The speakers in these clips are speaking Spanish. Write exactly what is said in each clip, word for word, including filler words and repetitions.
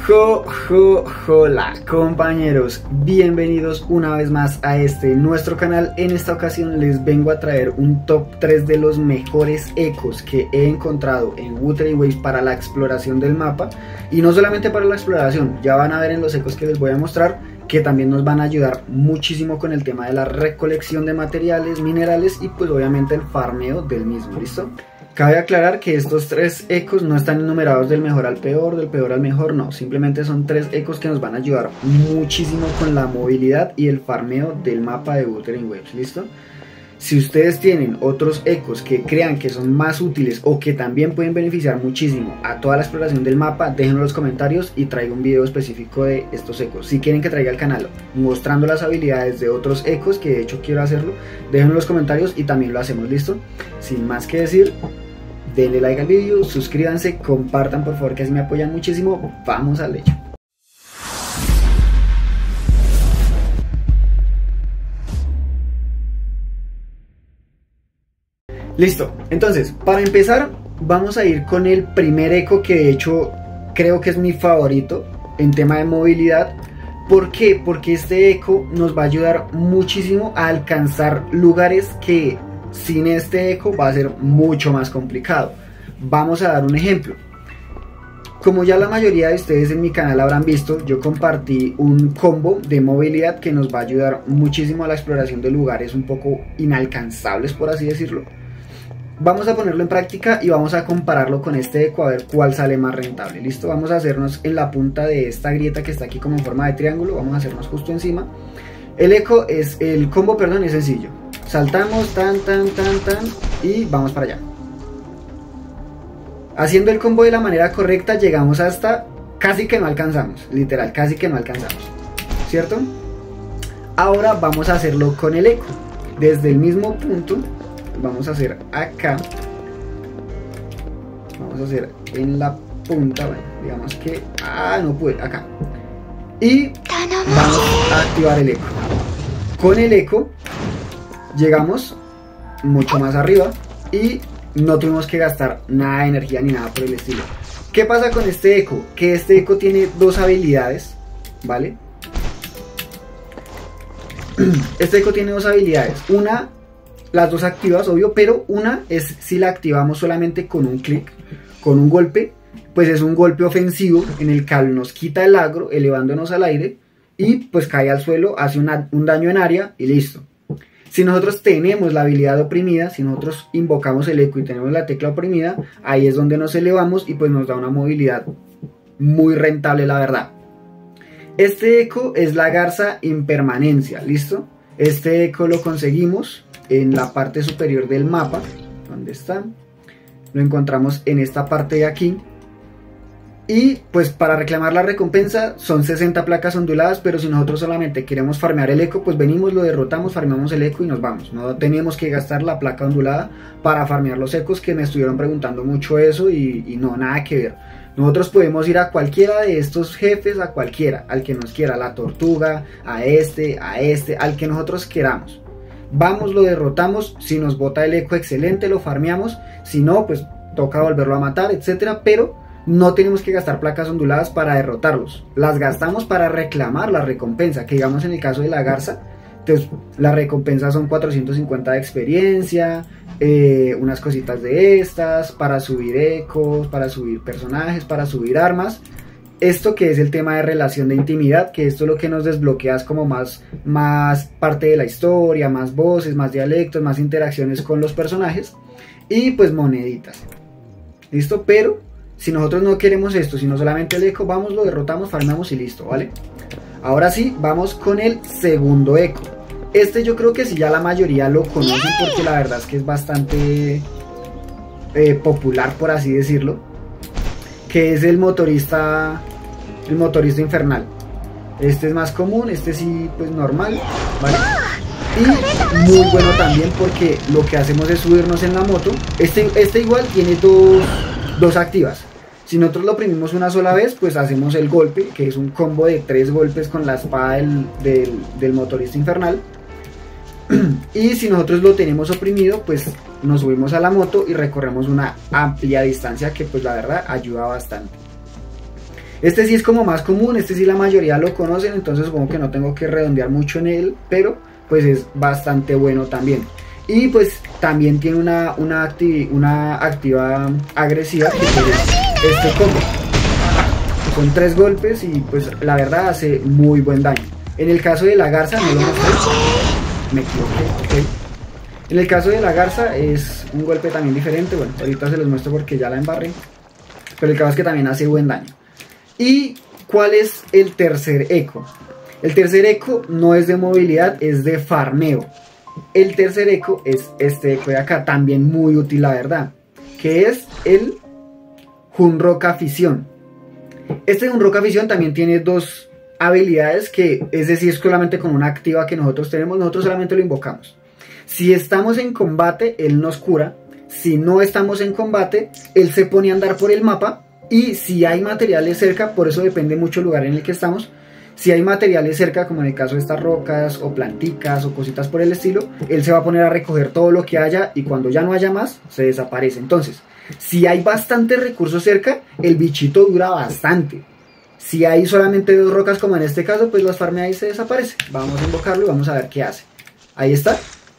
Jo, jo, hola compañeros, bienvenidos una vez más a este nuestro canal. En esta ocasión les vengo a traer un top tres de los mejores ecos que he encontrado en Wuthering Waves para la exploración del mapa. Y no solamente para la exploración, ya van a ver en los ecos que les voy a mostrar que también nos van a ayudar muchísimo con el tema de la recolección de materiales, minerales y pues obviamente el farmeo del mismo, ¿listo? Cabe aclarar que estos tres ecos no están enumerados del mejor al peor, del peor al mejor, no. Simplemente son tres ecos que nos van a ayudar muchísimo con la movilidad y el farmeo del mapa de Wuthering Waves, ¿listo? Si ustedes tienen otros ecos que crean que son más útiles o que también pueden beneficiar muchísimo a toda la exploración del mapa, déjenlo en los comentarios y traigo un video específico de estos ecos. Si quieren que traiga el canal mostrando las habilidades de otros ecos, que de hecho quiero hacerlo, déjenlo en los comentarios y también lo hacemos, ¿listo? Sin más que decir, denle like al video, suscríbanse, compartan por favor que así me apoyan muchísimo. Vamos al hecho. Listo, entonces para empezar vamos a ir con el primer eco que de hecho creo que es mi favorito en tema de movilidad. ¿Por qué? Porque este eco nos va a ayudar muchísimo a alcanzar lugares que sin este eco va a ser mucho más complicado. Vamos a dar un ejemplo. Como ya la mayoría de ustedes en mi canal habrán visto, yo compartí un combo de movilidad que nos va a ayudar muchísimo a la exploración de lugares un poco inalcanzables, por así decirlo. Vamos a ponerlo en práctica y vamos a compararlo con este eco a ver cuál sale más rentable. Listo, vamos a hacernos en la punta de esta grieta que está aquí como en forma de triángulo, vamos a hacernos justo encima. El eco es, el combo, perdón, es sencillo. Saltamos, tan, tan, tan, tan y vamos para allá. Haciendo el combo de la manera correcta llegamos hasta casi que no alcanzamos, literal, casi que no alcanzamos, ¿cierto? Ahora vamos a hacerlo con el eco. Desde el mismo punto vamos a hacer acá, vamos a hacer en la punta, bueno, digamos que, ah, no pude, acá, y vamos a activar el eco. Con el eco llegamos mucho más arriba y no tuvimos que gastar nada de energía ni nada por el estilo. ¿Qué pasa con este eco? Que este eco tiene dos habilidades, ¿vale? Este eco tiene dos habilidades, una, las dos activas, obvio, pero una es si la activamos solamente con un clic, con un golpe, pues es un golpe ofensivo en el cual nos quita el agro, elevándonos al aire, y pues cae al suelo, hace una, un daño en área y listo. Si nosotros tenemos la habilidad oprimida, si nosotros invocamos el eco y tenemos la tecla oprimida, ahí es donde nos elevamos y pues nos da una movilidad muy rentable, la verdad. Este eco es la garza impermanencia, ¿listo? Este eco lo conseguimos en la parte superior del mapa. ¿Dónde está? Lo encontramos en esta parte de aquí. Y pues para reclamar la recompensa son sesenta placas onduladas, pero si nosotros solamente queremos farmear el eco, pues venimos, lo derrotamos, farmeamos el eco y nos vamos. No tenemos que gastar la placa ondulada para farmear los ecos, que me estuvieron preguntando mucho eso y, y no, nada que ver. Nosotros podemos ir a cualquiera de estos jefes, a cualquiera, al que nos quiera, a la tortuga, a este, a este, al que nosotros queramos. Vamos, lo derrotamos, si nos bota el eco excelente, lo farmeamos, si no, pues toca volverlo a matar, etcétera, pero no tenemos que gastar placas onduladas para derrotarlos, las gastamos para reclamar la recompensa, que digamos en el caso de la garza, entonces la recompensa son cuatrocientos cincuenta de experiencia, eh, unas cositas de estas, para subir ecos, para subir personajes, para subir armas. Esto que es el tema de relación de intimidad, que esto es lo que nos desbloquea es como más, más parte de la historia, más voces, más dialectos, más interacciones con los personajes y pues moneditas. ¿Listo? Pero si nosotros no queremos esto, sino solamente el eco, vamos, lo derrotamos, farmamos y listo, ¿vale? Ahora sí, vamos con el segundo eco. Este yo creo que sí ya la mayoría lo conocen porque la verdad es que es bastante eh, popular, por así decirlo, que es el motorista, el motorista infernal. Este es más común, este sí pues normal, ¿vale? Y muy bueno también porque lo que hacemos es subirnos en la moto. Este, este igual tiene dos, dos activas. Si nosotros lo oprimimos una sola vez, pues hacemos el golpe, que es un combo de tres golpes con la espada del, del, del motorista infernal. Y si nosotros lo tenemos oprimido, pues nos subimos a la moto y recorremos una amplia distancia que pues la verdad ayuda bastante. Este sí es como más común, este sí la mayoría lo conocen, entonces supongo que no tengo que redondear mucho en él, pero pues es bastante bueno también. Y pues también tiene una, una, acti una activa agresiva, que pues es este combo. Son tres golpes y pues la verdad hace muy buen daño. En el caso de la garza, no lo mostré, me equivoqué, ok. En el caso de la garza es un golpe también diferente, bueno, ahorita se los muestro porque ya la embarré, pero el caso es que también hace buen daño. ¿Y cuál es el tercer eco? El tercer eco no es de movilidad, es de farmeo. El tercer eco es este eco de acá, también muy útil la verdad, que es el Hunroka Fisión. Este Hunroka Fisión también tiene dos habilidades que, es decir, solamente con una activa que nosotros tenemos, nosotros solamente lo invocamos. Si estamos en combate, él nos cura. Si no estamos en combate, él se pone a andar por el mapa. Y si hay materiales cerca, por eso depende mucho el lugar en el que estamos, si hay materiales cerca, como en el caso de estas rocas o planticas o cositas por el estilo, él se va a poner a recoger todo lo que haya y cuando ya no haya más, se desaparece. Entonces, si hay bastantes recursos cerca, el bichito dura bastante. Si hay solamente dos rocas, como en este caso, pues las farmea y se desaparece. Vamos a invocarlo y vamos a ver qué hace. Ahí está.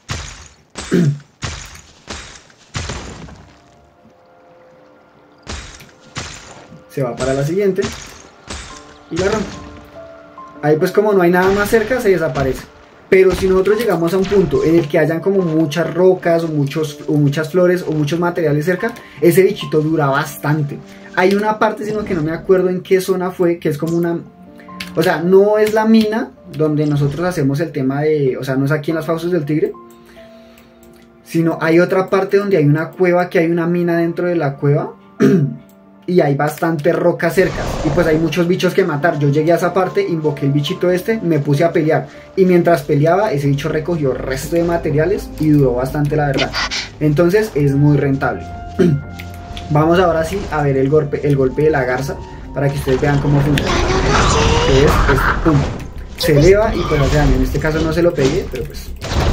Se va para la siguiente y la rompe. Ahí pues como no hay nada más cerca, se desaparece. Pero si nosotros llegamos a un punto en el que hayan como muchas rocas o, muchos, o muchas flores o muchos materiales cerca, ese bichito dura bastante. Hay una parte, sino que no me acuerdo en qué zona fue, que es como una... O sea, no es la mina donde nosotros hacemos el tema de... O sea, no es aquí en las Fauces del Tigre, sino hay otra parte donde hay una cueva, que hay una mina dentro de la cueva y hay bastante roca cerca y pues hay muchos bichos que matar. Yo llegué a esa parte, invoqué el bichito este, me puse a pelear y mientras peleaba ese bicho recogió resto de materiales y duró bastante la verdad. Entonces es muy rentable. Vamos ahora sí a ver el golpe, el golpe de la garza para que ustedes vean cómo funciona. Que es este, pum, se eleva y pues hace daño. En este caso no se lo pegué, pero pues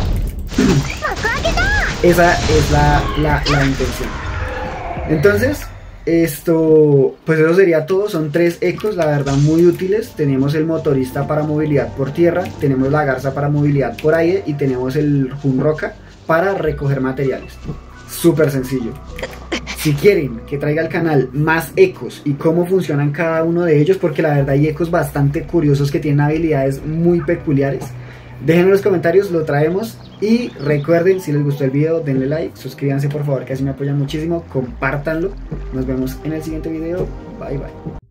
esa es la, la, la intención. Entonces esto, pues eso sería todo. Son tres ecos, la verdad muy útiles. Tenemos el motorista para movilidad por tierra, tenemos la garza para movilidad por aire y tenemos el Hunroka para recoger materiales. Súper sencillo. Si quieren que traiga al canal más ecos y cómo funcionan cada uno de ellos, porque la verdad hay ecos bastante curiosos que tienen habilidades muy peculiares, déjenme en los comentarios, lo traemos. Y recuerden, si les gustó el video, denle like, suscríbanse por favor, que así me apoyan muchísimo, compártanlo. Nos vemos en el siguiente video, bye bye.